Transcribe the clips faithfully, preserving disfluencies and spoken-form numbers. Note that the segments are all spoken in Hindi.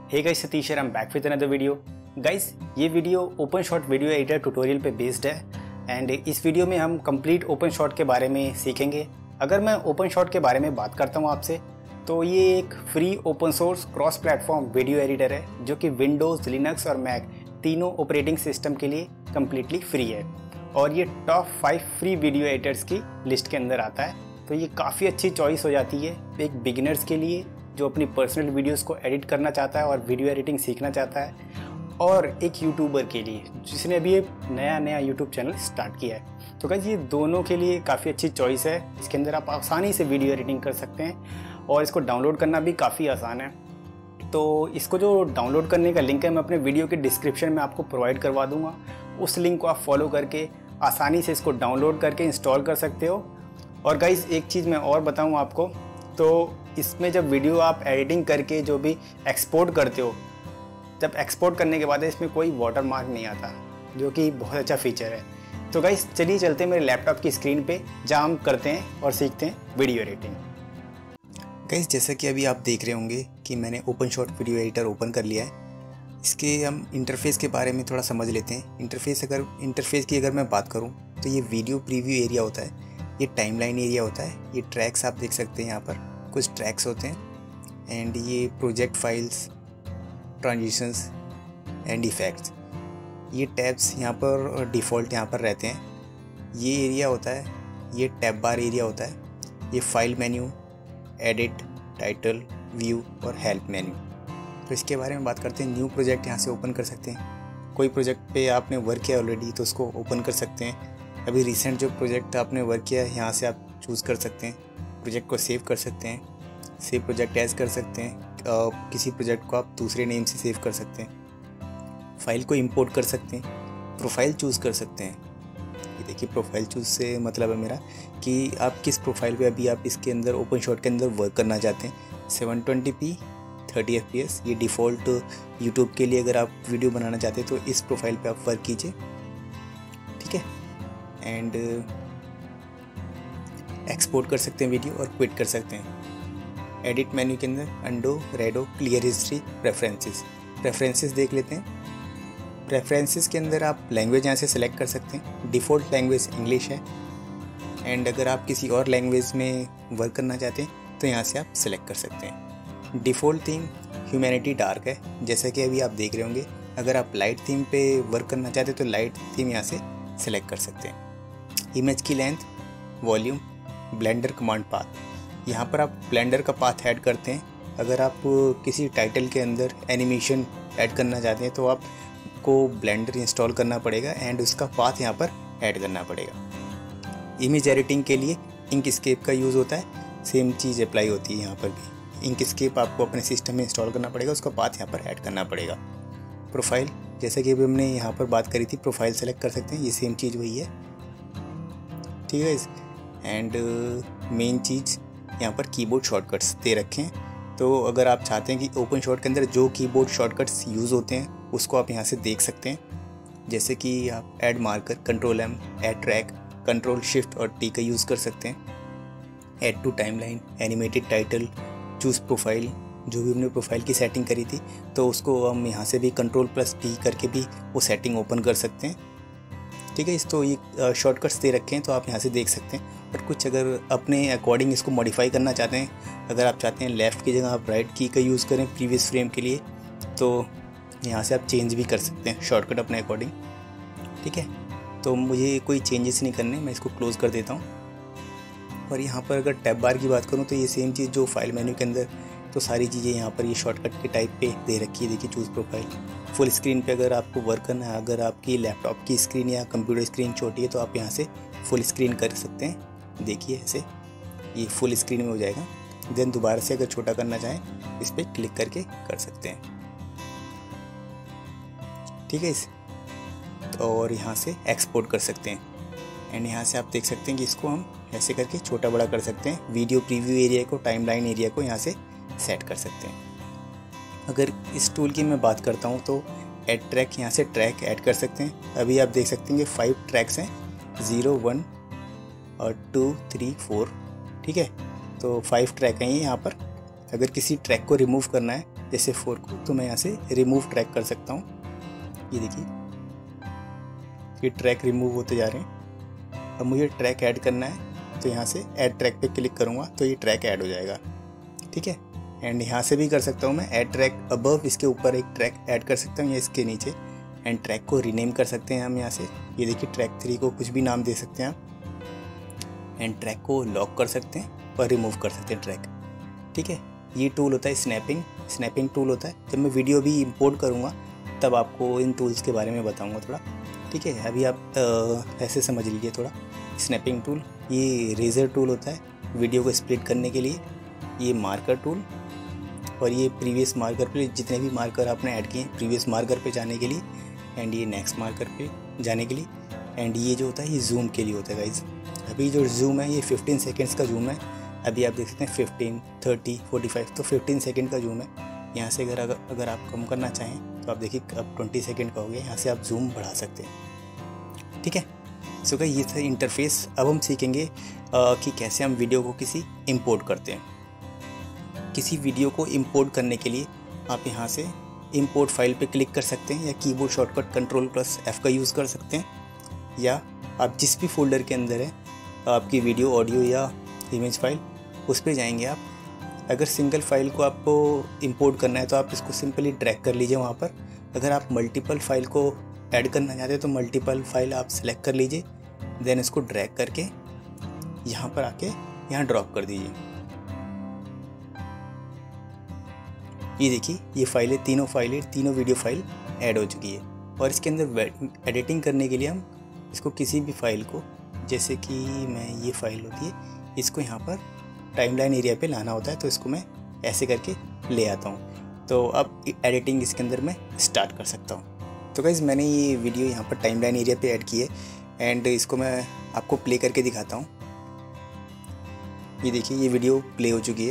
Hey guys, Satish here, I am back with another video. Guys, ये video OpenShot video editor tutorial पे बेस्ड है एंड इस वीडियो में हम कंप्लीट ओपन शॉट के बारे में सीखेंगे। अगर मैं ओपन शॉट के बारे में बात करता हूँ आपसे, तो ये एक free open source cross platform video editor है जो कि विंडोज़, लिनक्स और मैक तीनों ऑपरेटिंग सिस्टम के लिए कम्प्लीटली फ्री है और ये top five free video editors की लिस्ट के अंदर आता है। तो ये काफ़ी अच्छी चॉइस हो जाती है एक बिगिनर्स के लिए जो अपनी पर्सनल वीडियोस को एडिट करना चाहता है और वीडियो एडिटिंग सीखना चाहता है, और एक यूट्यूबर के लिए जिसने अभी एक नया नया यूट्यूब चैनल स्टार्ट किया है। तो गाइस, ये दोनों के लिए काफ़ी अच्छी चॉइस है। इसके अंदर आप आसानी से वीडियो एडिटिंग कर सकते हैं और इसको डाउनलोड करना भी काफ़ी आसान है। तो इसको जो डाउनलोड करने का लिंक है मैं अपने वीडियो के डिस्क्रिप्शन में आपको प्रोवाइड करवा दूंगा। उस लिंक को आप फॉलो करके आसानी से इसको डाउनलोड करके इंस्टॉल कर सकते हो। और गाइस, एक चीज़ मैं और बताऊं आपको, तो इसमें जब वीडियो आप एडिटिंग करके जो भी एक्सपोर्ट करते हो, जब एक्सपोर्ट करने के बाद इसमें कोई वाटर मार्क नहीं आता, जो कि बहुत अच्छा फीचर है। तो गाइस, चलिए चलते हैं मेरे लैपटॉप की स्क्रीन पे जहाँ हम करते हैं और सीखते हैं वीडियो एडिटिंग। गाइस, जैसा कि अभी आप देख रहे होंगे कि मैंने OpenShot video editor open कर लिया है। इसके हम इंटरफेस के बारे में थोड़ा समझ लेते हैं। इंटरफेस अगर इंटरफेस की अगर मैं बात करूं तो ये वीडियो प्रीव्यू एरिया होता है, ये टाइमलाइन एरिया होता है, ये ट्रैक्स आप देख सकते हैं, यहाँ पर कुछ ट्रैक्स होते हैं एंड ये project files, transitions and effects, ये टैब्स यहाँ पर डिफ़ॉल्ट यहाँ पर रहते हैं। ये एरिया होता है, ये टैब बार एरिया होता है, ये file menu, edit, title, view और हेल्प मेन्यू। तो इसके बारे में बात करते हैं। न्यू प्रोजेक्ट यहाँ से ओपन कर सकते हैं। कोई प्रोजेक्ट पे आपने वर्क किया ऑलरेडी तो उसको ओपन कर सकते हैं। अभी रिसेंट जो प्रोजेक्ट आपने वर्क किया है यहाँ से आप चूज़ कर सकते हैं। प्रोजेक्ट को सेव कर सकते हैं, सेव प्रोजेक्ट एज कर सकते हैं। आ, किसी प्रोजेक्ट को आप दूसरे नेम से सेव कर सकते हैं। फाइल को इंपोर्ट कर सकते हैं, प्रोफाइल चूज़ कर सकते हैं। ये देखिए, प्रोफाइल चूज़ से मतलब है मेरा कि आप किस प्रोफाइल पे अभी आप इसके अंदर ओपन शॉट के अंदर वर्क करना चाहते हैं। Seven twenty P thirty F P S, ये डिफ़ॉल्ट यूट्यूब के लिए अगर आप वीडियो बनाना चाहते हैं तो इस प्रोफाइल पे आप वर्क कीजिए, ठीक है। एंड एक्सपोर्ट कर सकते हैं वीडियो और क्विट कर सकते हैं। एडिट मेन्यू के अंदर undo, redo, clear history, preferences preferences देख लेते हैं। प्रेफरेंसेस के अंदर आप लैंग्वेज यहाँ से सेलेक्ट कर सकते हैं। डिफ़ॉल्ट लैंग्वेज इंग्लिश है एंड अगर आप किसी और लैंग्वेज में वर्क करना चाहते हैं तो यहाँ से आप सेलेक्ट कर सकते हैं। डिफ़ॉल्ट थीम ह्यूमैनिटी डार्क है, जैसा कि अभी आप देख रहे होंगे। अगर आप लाइट थीम पे वर्क करना चाहते हैं तो लाइट थीम यहाँ से सेलेक्ट कर सकते हैं। इमेज की length, volume, Blender command path, यहाँ पर आप ब्लेंडर का पाथ ऐड करते हैं। अगर आप किसी टाइटल के अंदर एनिमेशन ऐड करना चाहते हैं तो आपको ब्लेंडर इंस्टॉल करना पड़ेगा एंड उसका पाथ यहाँ पर ऐड करना पड़ेगा। इमेज एडिटिंग के लिए इंकस्केप का यूज़ होता है, सेम चीज़ अप्लाई होती है यहाँ पर भी। इंकस्केप आपको अपने सिस्टम में इंस्टॉल करना पड़ेगा, उसका पाथ यहाँ पर ऐड करना पड़ेगा। प्रोफाइल, जैसे कि अभी हमने यहाँ पर बात करी थी, प्रोफाइल सेलेक्ट कर सकते हैं, ये सेम चीज़ वही है, ठीक है। एंड मेन चीज़ यहाँ पर कीबोर्ड शॉर्टकट्स दे रखे हैं। तो अगर आप चाहते हैं कि ओपन शॉट के अंदर जो कीबोर्ड शॉर्टकट्स यूज़ होते हैं उसको आप यहाँ से देख सकते हैं। जैसे कि आप add marker, control M, add track, control shift और टी का यूज़ कर सकते हैं। Add to timeline, animated title, choose profile, जो भी हमने प्रोफाइल की सेटिंग करी थी तो उसको हम यहाँ से भी कंट्रोल प्लस टी करके भी वो सेटिंग ओपन कर सकते हैं, ठीक है। इस तो ये शॉर्टकट्स दे रखे हैं तो आप यहाँ से देख सकते हैं। बट कुछ अगर अपने अकॉर्डिंग इसको मॉडिफाई करना चाहते हैं, अगर आप चाहते हैं लेफ़्ट की जगह आप राइट की का यूज़ करें प्रीवियस फ्रेम के लिए, तो यहाँ से आप चेंज भी कर सकते हैं शॉर्टकट अपने अकॉर्डिंग, ठीक है। तो मुझे कोई चेंजेस नहीं करने, मैं इसको क्लोज़ कर देता हूँ। और यहाँ पर अगर टैब बार की बात करूँ तो ये सेम चीज़ जो फाइल मेन्यू के अंदर, तो सारी चीज़ें यहाँ पर ये शॉर्टकट के टाइप पे दे रखी है। देखिए, चूज़ प्रोफाइल, फुल स्क्रीन पे अगर आपको वर्क करना है, अगर आपकी लैपटॉप की स्क्रीन या कंप्यूटर स्क्रीन छोटी है तो आप यहाँ से फुल स्क्रीन कर सकते हैं। देखिए, ऐसे ये फुल स्क्रीन में हो जाएगा। देन दोबारा से अगर छोटा करना चाहें इस पर क्लिक करके कर सकते हैं, ठीक है। इस और यहाँ से एक्सपोर्ट कर सकते हैं एंड यहाँ से आप देख सकते हैं कि इसको हम ऐसे करके छोटा बड़ा कर सकते हैं। वीडियो प्रीव्यू एरिया को, टाइमलाइन एरिया को यहाँ से सेट कर सकते हैं। अगर इस टूल की मैं बात करता हूँ तो ऐड ट्रैक, यहाँ से ट्रैक ऐड कर सकते हैं। अभी आप देख सकते हैं कि फाइव ट्रैक्स हैं, ज़ीरो, वन और टू, थ्री, फोर, ठीक है। तो फाइव ट्रैक हैं ये यहाँ पर। अगर किसी ट्रैक को रिमूव करना है जैसे फोर को, तो मैं यहाँ से रिमूव ट्रैक कर सकता हूँ। ये देखिए ये ट्रैक रिमूव होते जा रहे हैं। अब मुझे ट्रैक ऐड करना है तो यहाँ से ऐड ट्रैक पे क्लिक करूँगा तो ये ट्रैक ऐड हो जाएगा, ठीक है। एंड यहाँ से भी कर सकता हूँ मैं ऐड ट्रैक अबव, इसके ऊपर एक ट्रैक ऐड कर सकता हूँ या इसके नीचे। एंड ट्रैक को रीनेम कर सकते हैं हम यहाँ से। ये देखिए ट्रैक थ्री को कुछ भी नाम दे सकते हैं आप। एंड ट्रैक को लॉक कर सकते हैं और रिमूव कर सकते हैं ट्रैक, ठीक है। ये टूल होता है स्नैपिंग स्नैपिंग टूल होता है। जब मैं वीडियो भी इंपोर्ट करूँगा तब आपको इन टूल्स के बारे में बताऊँगा थोड़ा, ठीक है। अभी आप आ, ऐसे समझ लीजिए थोड़ा। स्नैपिंग टूल, ये रेजर टूल होता है वीडियो को स्प्लिट करने के लिए। ये मार्कर टूल, और ये प्रीवियस मार्कर पे जितने भी मार्कर आपने ऐड किए प्रीवियस मार्कर पे जाने के लिए। एंड ये नेक्स्ट मार्कर पे जाने के लिए। एंड ये जो होता है ये जूम के लिए होता है गाइज। अभी जो जूम है ये फिफ्टीन सेकेंड्स का जूम है। अभी आप देख सकते हैं फिफ्टीन, थर्टी, फोर्टी फाइव, तो फिफ्टीन सेकेंड का जूम है। यहाँ से अगर अगर अगर आप कम करना चाहें तो आप देखिए अब ट्वेंटी सेकेंड का हो गया। यहाँ से आप जूम बढ़ा सकते हैं, ठीक है। सो गाइस ये था इंटरफेस। अब हम सीखेंगे आ, कि कैसे हम वीडियो को किसी इंपोर्ट करते हैं। किसी वीडियो को इंपोर्ट करने के लिए आप यहाँ से इंपोर्ट फाइल पे क्लिक कर सकते हैं या keyboard shortcut control plus F का यूज़ कर सकते हैं, या आप जिस भी फोल्डर के अंदर है आपकी वीडियो, ऑडियो या इमेज फाइल, उस पर जाएंगे आप। अगर सिंगल फाइल को आपको इंपोर्ट करना है तो आप इसको सिंपली ड्रैग कर लीजिए वहाँ पर। अगर आप मल्टीपल फाइल को ऐड करना चाहते हैं तो मल्टीपल फाइल आप सेलेक्ट कर लीजिए, देन इसको ड्रैग करके यहाँ पर आके यहाँ ड्रॉप कर दीजिए। ये देखिए ये फाइलें, तीनों फाइलें, तीनों वीडियो फाइल ऐड हो चुकी है। और इसके अंदर एडिटिंग करने के लिए हम इसको किसी भी फाइल को, जैसे कि मैं ये फाइल होती है, इसको यहाँ पर टाइमलाइन एरिया पे लाना होता है, तो इसको मैं ऐसे करके ले आता हूँ। तो अब एडिटिंग इसके अंदर मैं स्टार्ट कर सकता हूँ। तो गाइस मैंने ये वीडियो यहाँ पर टाइमलाइन एरिया पे ऐड की है एंड इसको मैं आपको प्ले करके दिखाता हूँ। ये देखिए ये वीडियो प्ले हो चुकी है।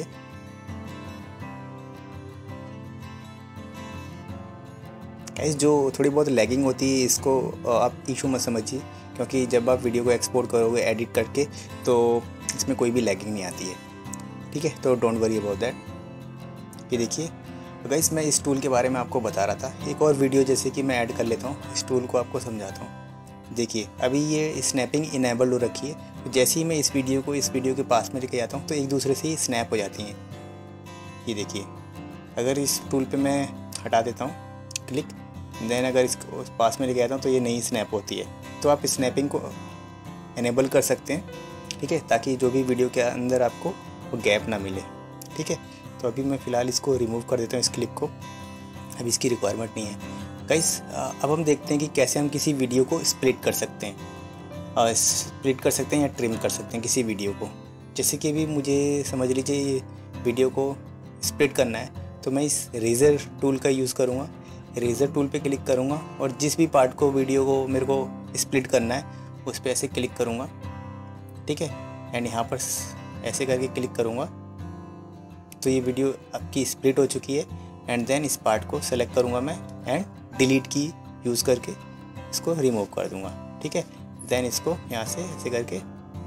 गाइस जो थोड़ी बहुत लैगिंग होती है इसको आप इशू मत समझिए, क्योंकि जब आप वीडियो को एक्सपोर्ट करोगे एडिट करके तो इसमें कोई भी लैगिंग नहीं आती है, ठीक है। तो डोंट वरी अबाउट दैट। ये देखिए तो गाइस मैं इस टूल के बारे में आपको बता रहा था। एक और वीडियो जैसे कि मैं ऐड कर लेता हूँ, इस टूल को आपको समझाता हूँ। देखिए अभी ये स्नैपिंग इनेबल हो रखी है, तो जैसे ही मैं इस वीडियो को इस वीडियो के पास में लेके जाता हूँ तो एक दूसरे से ही स्नैप हो जाती हैं। ये देखिए अगर इस टूल पे मैं हटा देता हूँ क्लिक, देन अगर इसको पास में लेके आता हूँ तो ये नहीं स्नैप होती है। तो आप स्नैपिंग को इनेबल कर सकते हैं, ठीक है, ताकि जो भी वीडियो के अंदर आपको वो गैप ना मिले, ठीक है। तो अभी मैं फ़िलहाल इसको रिमूव कर देता हूँ इस क्लिप को, अभी इसकी रिक्वायरमेंट नहीं है। गाइस अब हम देखते हैं कि कैसे हम किसी वीडियो को स्प्लिट कर सकते हैं, स्प्लिट कर सकते हैं या ट्रिम कर सकते हैं किसी वीडियो को। जैसे कि अभी मुझे समझ लीजिए ये वीडियो को स्प्लिट करना है, तो मैं इस रेज़र टूल का यूज़ करूँगा। रेज़र टूल पे क्लिक करूँगा और जिस भी पार्ट को वीडियो को मेरे को स्प्लिट करना है उस पर ऐसे क्लिक करूँगा, ठीक है। एंड यहाँ पर ऐसे करके क्लिक करूँगा तो ये वीडियो आपकी स्प्लिट हो चुकी है। एंड देन इस पार्ट को सेलेक्ट करूँगा मैं एंड डिलीट की यूज़ करके इसको रिमूव कर दूँगा, ठीक है। देन इसको यहाँ से ऐसे करके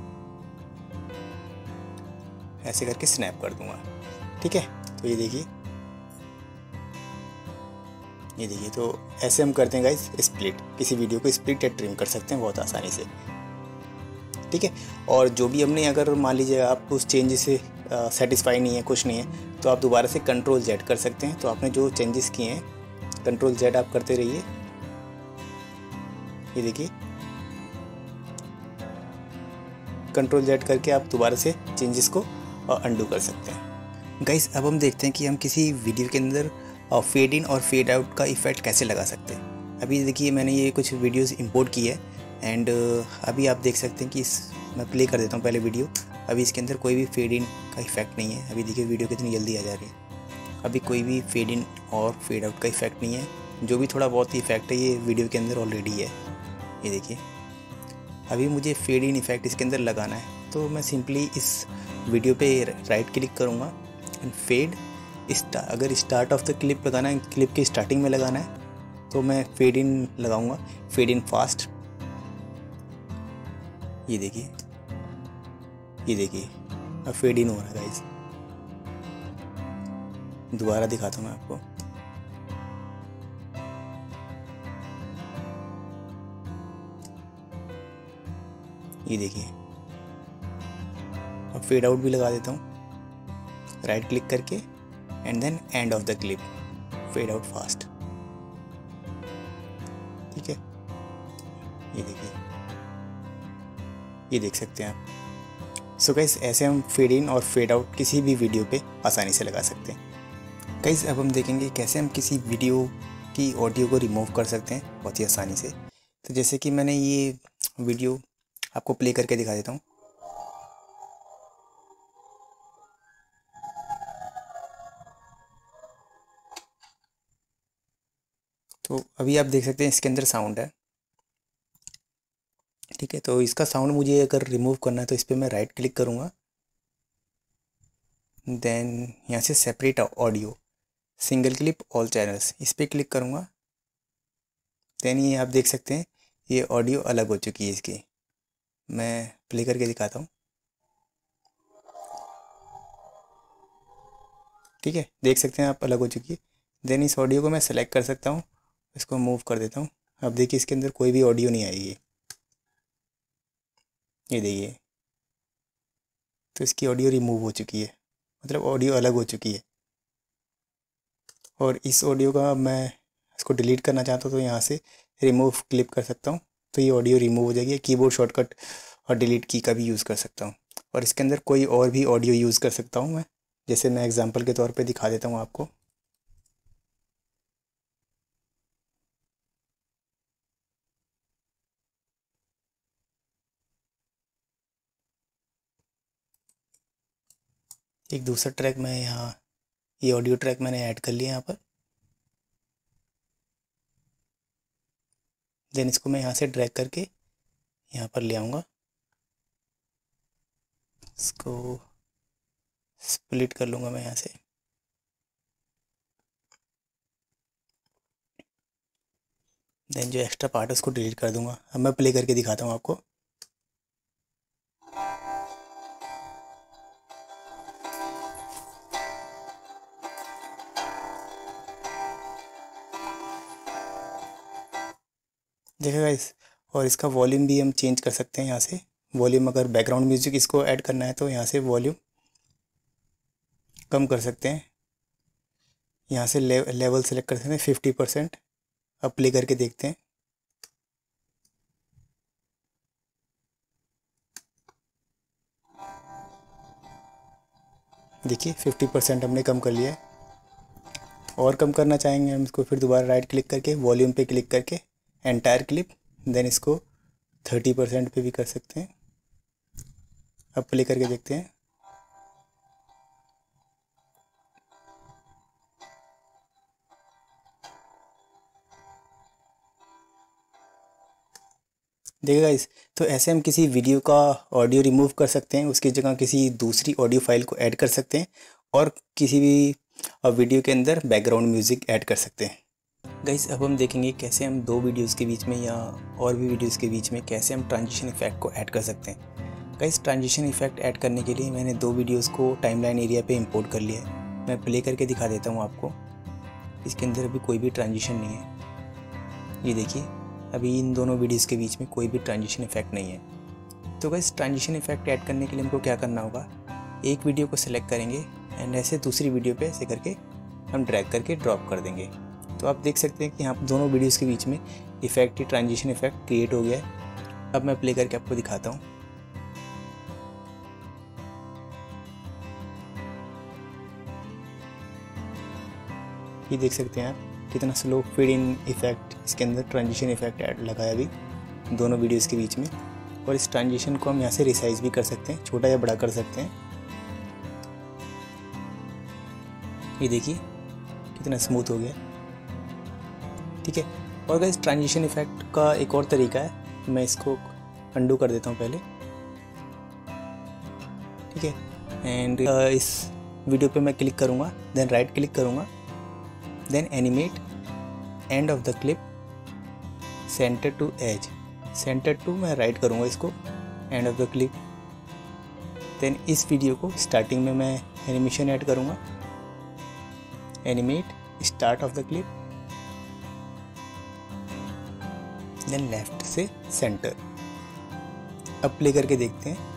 ऐसे करके स्नैप कर दूँगा, ठीक है। तो ये देखिए ये देखिए तो ऐसे हम करते हैं गाइस स्प्लिट, किसी वीडियो को स्प्लिट या ट्रिम कर सकते हैं बहुत आसानी से, ठीक है। और जो भी हमने, अगर मान लीजिए आप उस चेंज से सेटिस्फाई नहीं है, कुछ नहीं है, तो आप दोबारा से कंट्रोल जेड कर सकते हैं। तो आपने जो चेंजेस किए हैं कंट्रोल जेड आप करते रहिए। ये देखिए कंट्रोल जेड करके आप दोबारा से चेंजेस को अंडू कर सकते हैं। गाइस अब हम देखते हैं कि हम किसी वीडियो के अंदर फेड इन और फेड आउट का इफ़ेक्ट कैसे लगा सकते हैं। अभी देखिए मैंने ये कुछ वीडियोस इंपोर्ट की है एंड अभी आप देख सकते हैं कि इस मैं प्ले कर देता हूँ पहले वीडियो। अभी इसके अंदर कोई भी फेड इन का इफ़ेक्ट नहीं है। अभी देखिए वीडियो कितनी जल्दी आ जा रही है। अभी कोई भी फेड इन और फेड आउट का इफ़ेक्ट नहीं है। जो भी थोड़ा बहुत इफ़ेक्ट है ये वीडियो के अंदर ऑलरेडी है। ये देखिए अभी मुझे फेड इन इफ़ेक्ट इसके अंदर लगाना है, तो मैं सिंपली इस वीडियो पे राइट क्लिक करूँगा एंड फेड स्टा अगर स्टार्ट ऑफ द क्लिप लगाना है, क्लिप की स्टार्टिंग में लगाना है तो मैं फेड इन लगाऊंगा, फेड इन फास्ट। ये देखिए ये देखिए अब फेड इन हो रहा है गाइस। दोबारा दिखाता हूँ मैं आपको। ये देखिए, अब फेड आउट भी लगा देता हूँ राइट क्लिक करके and then end of the clip, fade out fast. ठीक है, ये देखिए, ये देख सकते हैं आप। सो गाइस, ऐसे हम फेड इन और फेड आउट किसी भी वीडियो पे आसानी से लगा सकते हैं। गाइस, अब हम देखेंगे कैसे हम किसी वीडियो की ऑडियो को रिमूव कर सकते हैं बहुत ही आसानी से। तो जैसे कि मैंने ये वीडियो आपको प्ले करके दिखा देता हूँ। तो अभी आप देख सकते हैं इसके अंदर साउंड है। ठीक है, तो इसका साउंड मुझे अगर रिमूव करना है तो इस पर मैं राइट क्लिक करूँगा, देन यहाँ से separate audio, single clip all channels, इस पर क्लिक करूँगा। देन ये आप देख सकते हैं ये ऑडियो अलग हो चुकी है इसकी। मैं प्ले करके दिखाता हूँ। ठीक है, देख सकते हैं आप, अलग हो चुकी है। देन इस ऑडियो को मैं सेलेक्ट कर सकता हूँ, इसको मूव कर देता हूँ। अब देखिए इसके अंदर कोई भी ऑडियो नहीं आएगी। ये देखिए, तो इसकी ऑडियो रिमूव हो चुकी है, मतलब ऑडियो अलग हो चुकी है। और इस ऑडियो का मैं इसको डिलीट करना चाहता हूँ तो यहाँ से रिमूव क्लिप कर सकता हूँ, तो ये ऑडियो रिमूव हो जाएगी। कीबोर्ड शॉर्टकट और डिलीट की का भी यूज़ कर सकता हूँ। और इसके अंदर कोई और भी ऑडियो यूज़ कर सकता हूँ मैं, जैसे मैं एग्जांपल के तौर पे दिखा देता हूँ आपको। एक दूसरा ट्रैक मैं यहाँ, ये ऑडियो ट्रैक मैंने ऐड कर लिया यहाँ पर। देन इसको मैं यहाँ से ड्रैग करके यहाँ पर ले आऊँगा, इसको स्प्लिट कर लूँगा मैं यहाँ से। देन जो एक्स्ट्रा पार्ट है उसको डिलीट कर दूँगा। अब मैं प्ले करके दिखाता हूँ आपको। देखिए गाइस, और इसका वॉल्यूम भी हम चेंज कर सकते हैं यहाँ से। वॉल्यूम, अगर बैकग्राउंड म्यूजिक इसको ऐड करना है तो यहाँ से वॉल्यूम कम कर सकते हैं। यहाँ से ले, लेवल सेलेक्ट कर सकते हैं फिफ्टी परसेंट। अब प्ले करके देखते हैं। देखिए फिफ्टी परसेंट हमने कम कर लिया है। और कम करना चाहेंगे हम इसको, फिर दोबारा राइट क्लिक करके वॉल्यूम पे क्लिक करके एंटायर क्लिप, देन इसको थर्टी परसेंट पे भी कर सकते हैं। अब प्ले करके देखते हैं। देखिए गाइस, तो ऐसे हम किसी वीडियो का ऑडियो रिमूव कर सकते हैं, उसकी जगह किसी दूसरी ऑडियो फाइल को ऐड कर सकते हैं और किसी भी वीडियो के अंदर बैकग्राउंड म्यूज़िक ऐड कर सकते हैं। गाइस, अब हम देखेंगे कैसे हम दो वीडियोस के बीच में या और भी वीडियोस के बीच में कैसे हम ट्रांजिशन इफेक्ट को ऐड कर सकते हैं। गाइस, ट्रांजिशन इफेक्ट ऐड करने के लिए मैंने दो वीडियोस को टाइमलाइन एरिया पे इंपोर्ट कर लिया है। मैं प्ले करके दिखा देता हूँ आपको। इसके अंदर अभी कोई भी ट्रांजिशन नहीं है। ये देखिए, अभी इन दोनों वीडियोज़ के बीच में कोई भी ट्रांजिशन इफेक्ट नहीं है। तो गाइस, ट्रांजिशन इफेक्ट ऐड करने के लिए हमको क्या करना होगा, एक वीडियो को सिलेक्ट करेंगे एंड ऐसे दूसरी वीडियो पे ऐसे करके हम ड्रैग करके ड्रॉप कर देंगे। तो आप देख सकते हैं कि यहाँ दोनों वीडियोस के बीच में इफेक्ट, ट्रांजिशन इफेक्ट क्रिएट हो गया है। अब मैं प्ले करके आपको दिखाता हूँ। ये देख सकते हैं आप कितना स्लो फेड इन इफेक्ट इसके अंदर ट्रांजिशन इफेक्ट ऐड लगा है अभी दोनों वीडियोस के बीच में। और इस ट्रांजिशन को हम यहाँ से रिसाइज भी कर सकते हैं, छोटा या बड़ा कर सकते हैं। ये देखिए कितना स्मूथ हो गया। ठीक है, और गाइस, ट्रांजिशन इफेक्ट का एक और तरीका है, मैं इसको अंडू कर देता हूँ पहले। ठीक है, एंड uh, इस वीडियो पे मैं क्लिक करूँगा, देन राइट क्लिक करूँगा, then animate end of the clip, center to edge, center to मैं राइट करूँगा इसको, end of the clip. Then इस वीडियो को स्टार्टिंग में मैं एनिमेशन ऐड करूँगा। Animate start of the clip, then left से सेंटर। अब प्ले करके देखते हैं।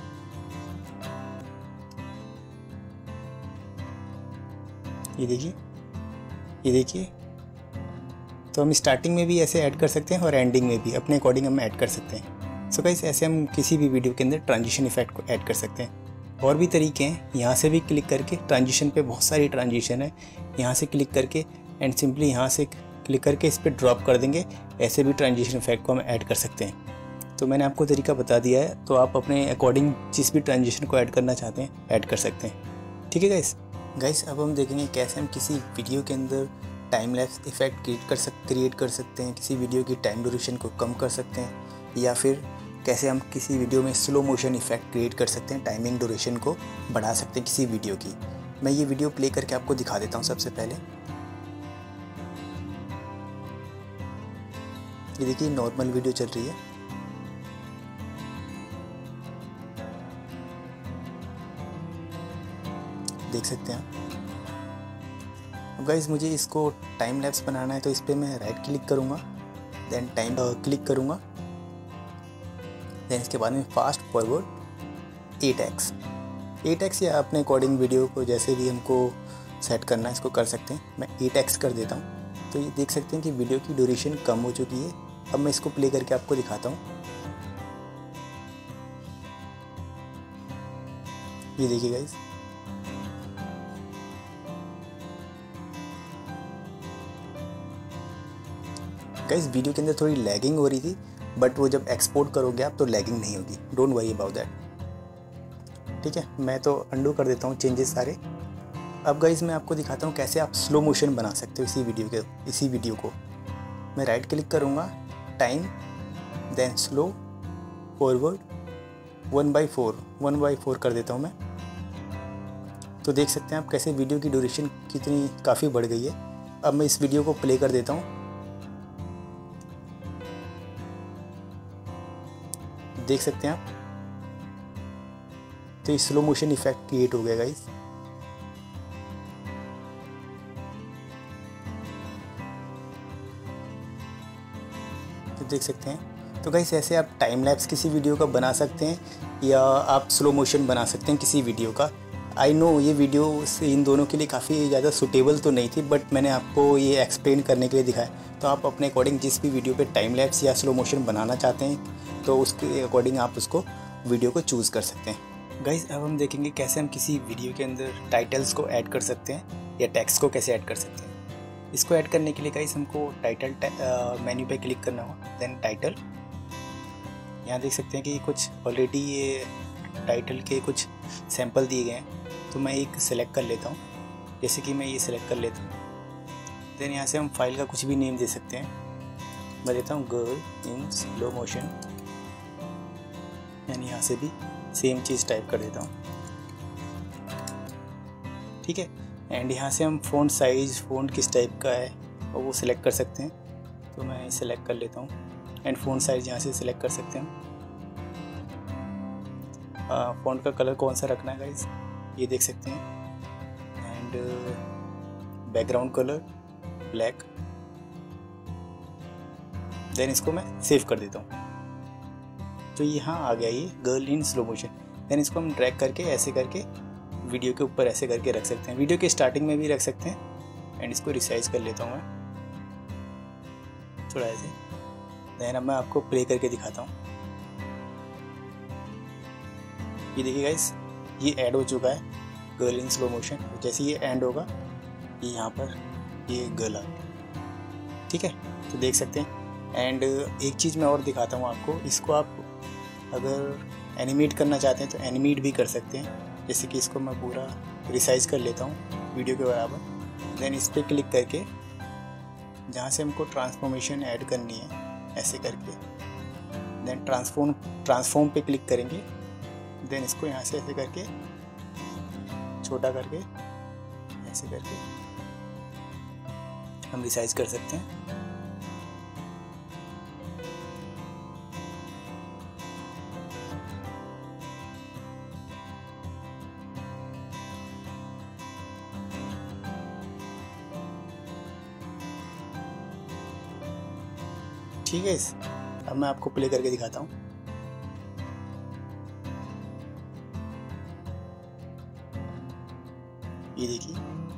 ये देखिए, ये देखिए। तो हम स्टार्टिंग में भी ऐसे ऐड कर सकते हैं और एंडिंग में भी अपने अकॉर्डिंग हम ऐड कर सकते हैं। सो गाइस, ऐसे हम किसी भी वीडियो के अंदर ट्रांजिशन इफेक्ट को ऐड कर सकते हैं। और भी तरीके हैं, यहाँ से भी क्लिक करके ट्रांजिशन पे बहुत सारी ट्रांजिशन है, यहाँ से क्लिक करके एंड सिंपली यहाँ से क्लिक करके इस पर ड्रॉप कर देंगे। ऐसे भी ट्रांजिशन इफेक्ट को हम ऐड कर सकते हैं। तो मैंने आपको तरीका बता दिया है, तो आप अपने अकॉर्डिंग जिस भी ट्रांजिशन को ऐड करना चाहते हैं ऐड कर सकते हैं। ठीक है गाइस। गाइस अब हम देखेंगे कैसे हम किसी वीडियो के अंदर टाइम लैप्स इफेक्ट क्रिएट कर सक क्रिएट कर सकते हैं, किसी वीडियो की टाइम ड्यूरेशन को कम कर सकते हैं, या फिर कैसे हम किसी वीडियो में स्लो मोशन इफेक्ट क्रिएट कर सकते हैं, टाइमिंग ड्यूरेशन को बढ़ा सकते हैं किसी वीडियो की। मैं ये वीडियो प्ले करके आपको दिखा देता हूँ। सबसे पहले ये देखिए, नॉर्मल वीडियो चल रही है। देख सकते हैं आप। अब गाइस मुझे इसको टाइम लैप्स बनाना है, तो इस पर मैं राइट क्लिक करूँगा, देन टाइम क्लिक करूँगा, देन इसके बाद में fast forward eight x eight x या अपने अकॉर्डिंग वीडियो को जैसे भी हमको सेट करना है इसको कर सकते हैं। मैं एट एक्स कर देता हूँ। तो ये देख सकते हैं कि वीडियो की ड्यूरेशन कम हो चुकी है। अब मैं इसको प्ले करके आपको दिखाता हूँ। ये देखिए गाइस, गाइस वीडियो के अंदर थोड़ी लैगिंग हो रही थी, बट वो जब एक्सपोर्ट करोगे आप तो लैगिंग नहीं होगी। Don't worry about that. ठीक है, मैं तो अंडू कर देता हूँ चेंजेस सारे। अब गाइस मैं आपको दिखाता हूँ कैसे आप स्लो मोशन बना सकते हो इसी वीडियो के इसी वीडियो को। मैं राइट क्लिक करूँगा, time, then slow forward one by four one by four कर देता हूँ मैं। तो देख सकते हैं आप कैसे वीडियो की ड्यूरेशन कितनी काफ़ी बढ़ गई है। अब मैं इस वीडियो को प्ले कर देता हूँ। देख सकते हैं आप, तो ये स्लो मोशन इफेक्ट क्रिएट हो गया गाइस। तो देख सकते हैं। तो गाइस ऐसे आप टाइम लैप्स किसी वीडियो का बना सकते हैं, या आप स्लो मोशन बना सकते हैं किसी वीडियो का। आई नो ये वीडियो से इन दोनों के लिए काफ़ी ज़्यादा सूटेबल तो नहीं थी, बट मैंने आपको ये एक्सप्लेन करने के लिए दिखाया। तो आप अपने अकॉर्डिंग जिस भी वीडियो पे टाइम लैप्स या स्लो मोशन बनाना चाहते हैं, तो उसके अकॉर्डिंग आप उसको वीडियो को चूज़ कर सकते हैं। गाइस अब हम देखेंगे कैसे हम किसी वीडियो के अंदर टाइटल्स को ऐड कर सकते हैं, या टेक्स्ट को कैसे ऐड कर सकते हैं। इसको ऐड करने के लिए गाइस हमको टाइटल मेन्यू पे क्लिक करना होगा, देन टाइटल। यहाँ देख सकते हैं कि कुछ ऑलरेडी ये टाइटल के कुछ सैंपल दिए गए हैं, तो मैं एक सिलेक्ट कर लेता हूँ। जैसे कि मैं ये सिलेक्ट कर लेता हूँ, देन यहाँ से हम फाइल का कुछ भी नेम दे सकते हैं। मैं देता हूँ गर्ल इन स्लो मोशन, यानी यहाँ से भी सेम चीज़ टाइप कर देता हूँ। ठीक है, एंड यहाँ से हम फ़ॉन्ट साइज़, फ़ॉन्ट किस टाइप का है और वो सिलेक्ट कर सकते हैं। तो मैं सिलेक्ट कर लेता हूँ, एंड फ़ॉन्ट साइज़ यहाँ से सिलेक्ट कर सकते हैं। फ़ॉन्ट का कलर कौन सा रखना है गाइस, ये देख सकते हैं। And background colour black, then इसको मैं सेव कर देता हूँ। तो यहाँ आ गया ये girl in slow motion. Then इसको हम ड्रैग करके ऐसे करके वीडियो के ऊपर ऐसे करके रख सकते हैं, वीडियो के स्टार्टिंग में भी रख सकते हैं। एंड इसको रिसाइज कर लेता हूँ मैं थोड़ा ऐसे। देन अब मैं आपको प्ले करके दिखाता हूँ। ये देखिए गाइस, ये ऐड हो चुका है गर्ल इन स्लो मोशन। जैसे ये एंड होगा, ये यहाँ पर ये गर्ल आ गई। ठीक है, तो देख सकते हैं। एंड एक चीज़ मैं और दिखाता हूँ आपको। इसको आप अगर एनिमेट करना चाहते हैं तो एनिमेट भी कर सकते हैं। जैसे कि इसको मैं पूरा रिसाइज कर लेता हूँ वीडियो के बराबर। देन इस पर क्लिक करके जहाँ से हमको ट्रांसफॉर्मेशन ऐड करनी है ऐसे करके, देन ट्रांसफॉर्म ट्रांसफॉर्म पे क्लिक करेंगे। देन इसको यहाँ से ऐसे करके छोटा करके ऐसे करके हम रिसाइज कर सकते हैं। ठीक है। इस अब मैं आपको प्ले करके दिखाता हूँ। ये देखिए,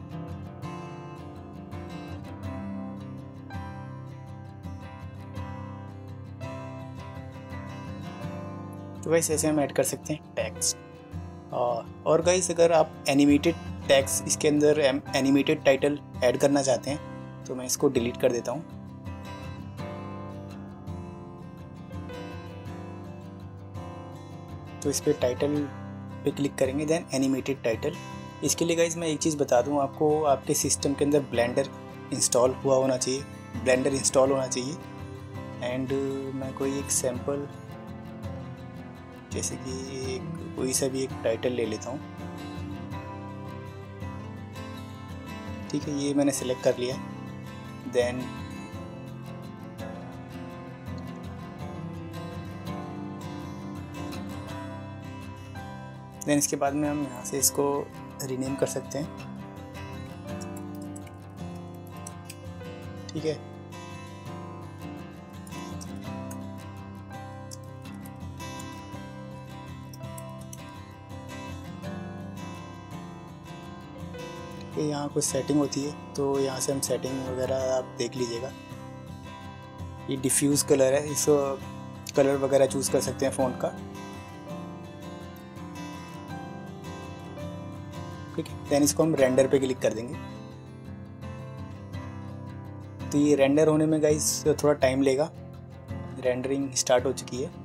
तो गाइस ऐसे हम ऐड कर सकते हैं टेक्स्ट। और गाइस अगर आप एनिमेटेड टेक्स्ट इसके अंदर एनिमेटेड टाइटल ऐड करना चाहते हैं तो मैं इसको डिलीट कर देता हूँ। तो इस पर टाइटल पे क्लिक करेंगे, देन एनिमेटेड टाइटल। इसके लिए गाइस मैं एक चीज़ बता दूँ आपको, आपके सिस्टम के अंदर ब्लेंडर इंस्टॉल हुआ होना चाहिए, ब्लेंडर इंस्टॉल होना चाहिए। एंड मैं कोई एक सैम्पल जैसे कि एक कोई सा भी एक टाइटल ले लेता हूँ। ठीक है, ये मैंने सेलेक्ट कर लिया। देन देन इसके बाद में हम यहाँ से इसको रीनेम कर सकते हैं। ठीक है, यहाँ कुछ सेटिंग होती है तो यहाँ से हम सेटिंग वगैरह आप देख लीजिएगा। ये डिफ्यूज कलर है, इसको कलर वगैरह चूज़ कर सकते हैं फ़ॉन्ट का। ठीक है, देन इसको हम रेंडर पे क्लिक कर देंगे। तो ये रेंडर होने में गाइस थोड़ा टाइम लेगा। रेंडरिंग स्टार्ट हो चुकी है।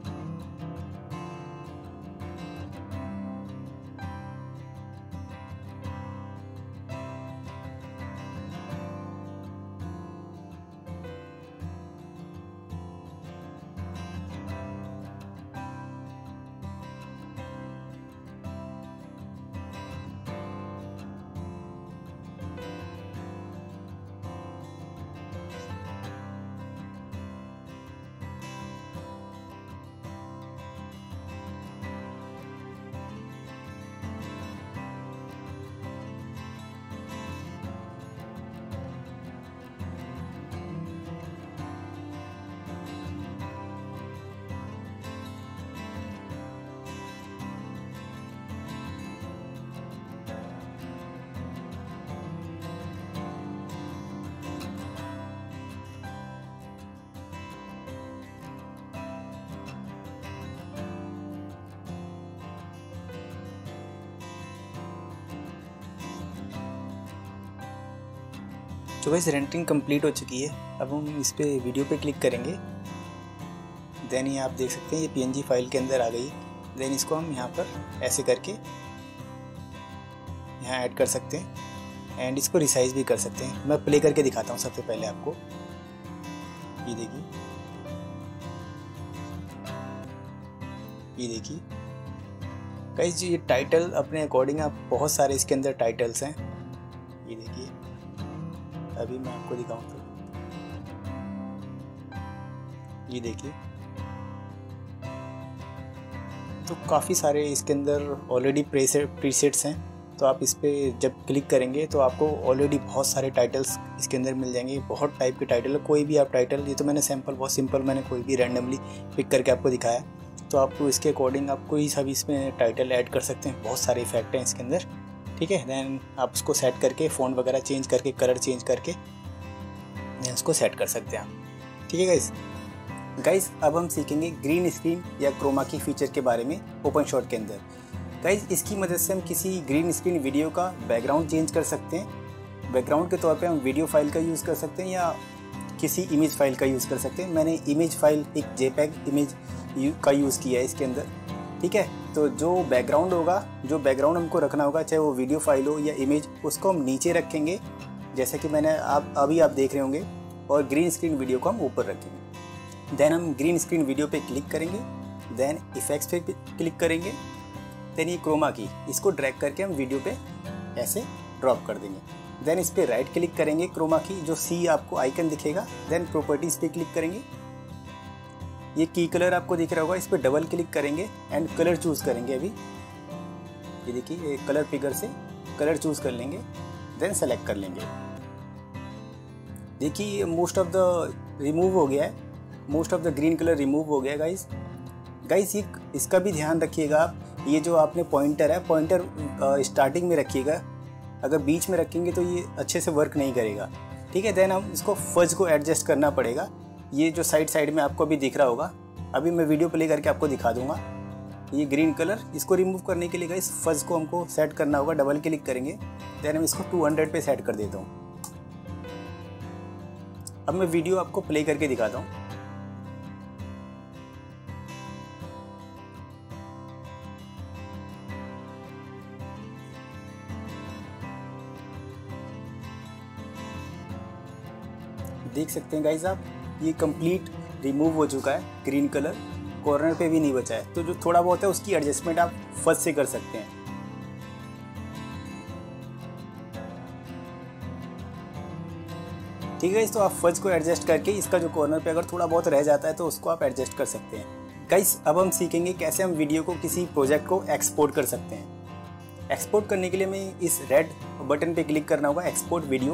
तो गाइस रेंडरिंग कंप्लीट हो चुकी है। अब हम इस पे वीडियो पे क्लिक करेंगे। देन ये आप देख सकते हैं ये पीएनजी फाइल के अंदर आ गई। देन इसको हम यहाँ पर ऐसे करके यहाँ ऐड कर सकते हैं एंड इसको रिसाइज भी कर सकते हैं। मैं प्ले करके दिखाता हूँ सबसे पहले आपको। ये देखिए, ये देखिए गाइस ये टाइटल अपने अकॉर्डिंग आप बहुत सारे इसके अंदर टाइटल्स हैं। ये देखिए, अभी मैं आपको दिखाऊं तो ये देखिए, तो काफ़ी सारे इसके अंदर ऑलरेडी प्रीसेट प्रीसेट्स हैं। तो आप इस पर जब क्लिक करेंगे तो आपको ऑलरेडी बहुत सारे टाइटल्स इसके अंदर मिल जाएंगे। बहुत टाइप के टाइटल है, कोई भी आप टाइटल, ये तो मैंने सैम्पल बहुत सिंपल मैंने कोई भी रैंडमली पिक करके आपको दिखाया। तो आपको इसके अकॉर्डिंग आप कोई सा भी इसमें टाइटल ऐड कर सकते हैं। बहुत सारे इफेक्ट हैं इसके अंदर। ठीक है, देन आप उसको सेट करके फ़ॉन्ट वगैरह चेंज करके कलर चेंज करके देन उसको सेट कर सकते हैं आप। ठीक है गाइस। गाइस अब हम सीखेंगे ग्रीन स्क्रीन या क्रोमा की फीचर के बारे में ओपन शॉट के अंदर। गाइस इसकी मदद से हम किसी ग्रीन स्क्रीन वीडियो का बैकग्राउंड चेंज कर सकते हैं। बैकग्राउंड के तौर पे हम वीडियो फाइल का यूज़ कर सकते हैं या किसी इमेज फाइल का यूज़ कर सकते हैं। मैंने इमेज फाइल एक जेपैग इमेज का यूज़ किया है इसके अंदर। ठीक है, तो जो बैकग्राउंड होगा, जो बैकग्राउंड हमको रखना होगा, चाहे वो वीडियो फाइल हो या इमेज, उसको हम नीचे रखेंगे जैसे कि मैंने आप अभी आप देख रहे होंगे, और ग्रीन स्क्रीन वीडियो को हम ऊपर रखेंगे। देन हम ग्रीन स्क्रीन वीडियो पे क्लिक करेंगे, देन इफेक्ट्स पे क्लिक करेंगे, देन ये क्रोमा की इसको ड्रैग करके हम वीडियो पे ऐसे ड्रॉप कर देंगे। देन इस पर राइट क्लिक करेंगे, क्रोमा की जो सी आपको आइकन दिखेगा, देन प्रॉपर्टीज़ पे क्लिक करेंगे। ये की कलर आपको दिख रहा होगा, इस पर डबल क्लिक करेंगे एंड कलर चूज़ करेंगे। अभी ये देखिए कलर फिगर से कलर चूज़ कर लेंगे, देन सेलेक्ट कर लेंगे। देखिए मोस्ट ऑफ द रिमूव हो गया है। Most of the green colour remove हो गया गाइस। गाइस ये इसका भी ध्यान रखिएगा आप, ये जो आपने पॉइंटर है पॉइंटर स्टार्टिंग में रखिएगा, अगर बीच में रखेंगे तो ये अच्छे से वर्क नहीं करेगा, ठीक है। देन हम इसको फज को एडजस्ट करना पड़ेगा। ये जो साइड साइड में आपको अभी दिख रहा होगा, अभी मैं वीडियो प्ले करके आपको दिखा दूंगा। ये ग्रीन कलर, इसको रिमूव करने के लिए गाइस फज को हमको सेट करना होगा, डबल क्लिक करेंगे, देन हम इसको टू हंड्रेड पे सेट कर देता हूँ। अब मैं वीडियो आपको प्ले करके दिखाता हूँ। देख सकते हैं गाइस आप, ये कंप्लीट रिमूव हो चुका है, ग्रीन कलर कॉर्नर पे भी नहीं बचा है। तो जो थोड़ा बहुत है उसकी एडजस्टमेंट आप फज से कर सकते हैं। ठीक है, तो आप फज को एडजस्ट करके इसका जो कॉर्नर पे अगर थोड़ा बहुत रह जाता है तो उसको आप एडजस्ट कर सकते हैं। गाइस अब हम सीखेंगे कैसे हम वीडियो को, किसी प्रोजेक्ट को एक्सपोर्ट कर सकते हैं। एक्सपोर्ट करने के लिए हमें इस रेड बटन पे क्लिक करना होगा, एक्सपोर्ट वीडियो।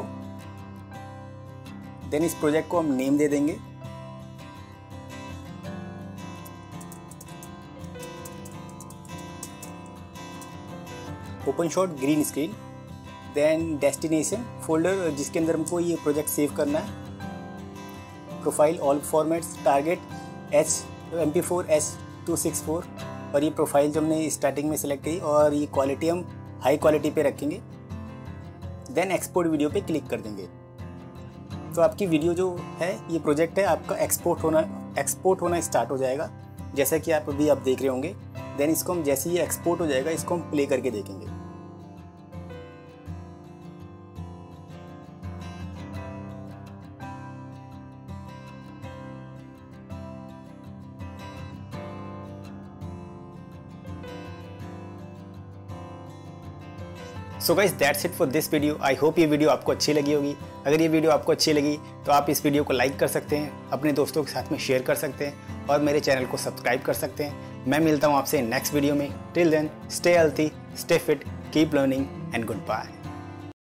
देन इस प्रोजेक्ट को हम नेम दे देंगे, open shot green screen. Then destination folder जिसके अंदर हमको ये प्रोजेक्ट सेव करना है। Profile all formats, target H M P four H two six four, और ये प्रोफाइल जो हमने स्टार्टिंग में सेलेक्ट की, और ये क्वालिटी हम हाई क्वालिटी पे रखेंगे। देन एक्सपोर्ट वीडियो पे क्लिक कर देंगे। तो आपकी वीडियो जो है, ये प्रोजेक्ट है आपका, एक्सपोर्ट होना एक्सपोर्ट होना स्टार्ट हो जाएगा, जैसा कि आप अभी आप देख रहे होंगे। देन इसको हम, जैसे ये एक्सपोर्ट हो जाएगा, इसको हम प्ले करके देखेंगे। So guys that's it for this video. I hope ये वीडियो आपको अच्छी लगी होगी। अगर ये वीडियो आपको अच्छी लगी तो आप इस वीडियो को लाइक कर सकते हैं, अपने दोस्तों के साथ में शेयर कर सकते हैं, और मेरे चैनल को सब्सक्राइब कर सकते हैं। मैं मिलता हूँ आपसे नेक्स्ट वीडियो में। Till then stay healthy, stay fit, keep learning and good bye.